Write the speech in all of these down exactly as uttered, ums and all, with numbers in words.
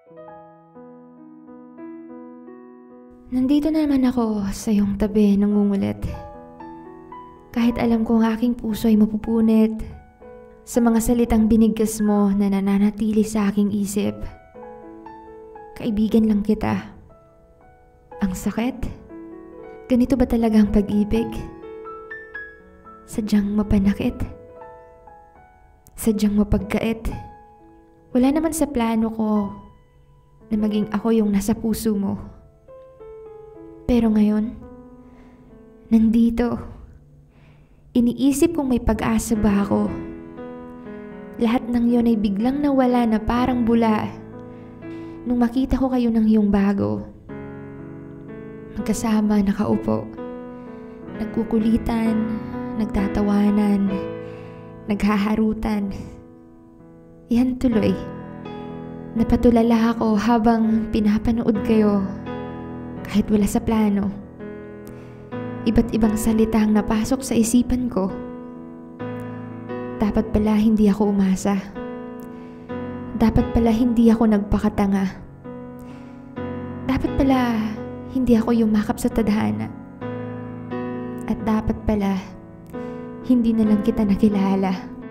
Nandito naman ako sa iyong tabi, nangungulit. Kahit alam ko ang aking puso ay mapupunit sa mga salitang binigkas mo na nananatili sa aking isip. Kaibigan lang kita. Ang sakit? Ganito ba talaga ang pag-ibig? Sadyang mapanakit? Sadyang mapagkait? Wala naman sa plano ko na maging ako yung nasa puso mo. Pero ngayon, nandito. Iniisip kong may pag-asa ba ako. Lahat ng yun ay biglang nawala na parang bula nung makita ko kayo ng iyong bago. Magkasama, nakaupo, nagkukulitan, nagtatawanan, naghaharutan. Yan tuloy. Napatulala ako habang pinapanood kayo. Kahit wala sa plano, iba't ibang salita ang napasok sa isipan ko. Dapat pala hindi ako umasa. Dapat pala hindi ako nagpakatanga. Dapat pala hindi ako yumakap sa tadhana. At dapat pala hindi na lang kita nakilala.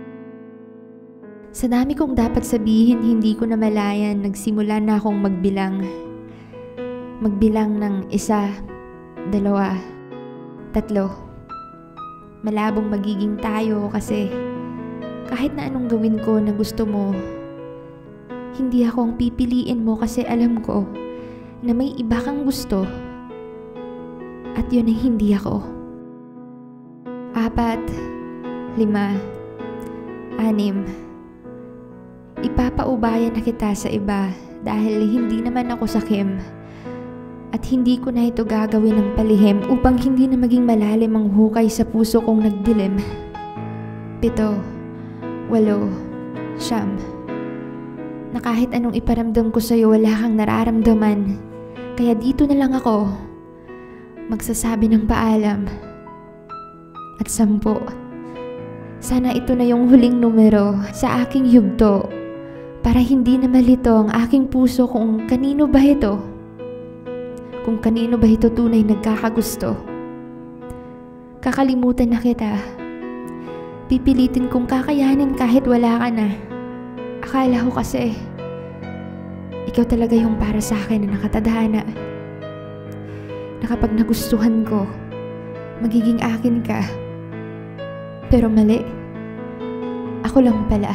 Sa dami kong dapat sabihin, hindi ko namalayan, nagsimula na akong magbilang. Magbilang ng isa, dalawa, tatlo. Malabong magiging tayo kasi kahit na anong gawin ko na gusto mo, hindi ako ang pipiliin mo kasi alam ko na may iba kang gusto at yun ay hindi ako. Apat, lima, anim. Ipapaubayan na kita sa iba dahil hindi naman ako sakim. At hindi ko na ito gagawin ng palihim upang hindi na maging malalim ang hukay sa puso kong nagdilim. Pito, walo, siyam. Na kahit anong iparamdam ko sa'yo, wala kang nararamdaman. Kaya dito na lang ako magsasabi ng paalam. At sampo. Sana ito na yung huling numero sa aking yugto para hindi na malito ang aking puso kung kanino ba ito. Kung kanino ba ito tunay nagkakagusto. Kakalimutan na kita. Pipilitin kong kakayanin kahit wala ka na. Akala ko kasi ikaw talaga yung para sa akin na nakatadhana. Na kapag nagustuhan ko, magiging akin ka. Pero mali. Ako lang pala.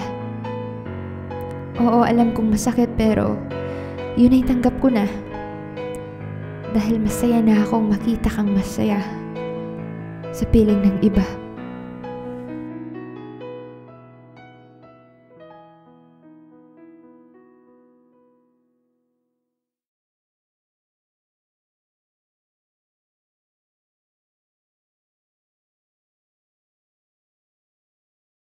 Oo, alam kong masakit pero yun ay tanggap ko na. Dahil masaya na akong makita kang masaya sa piling ng iba.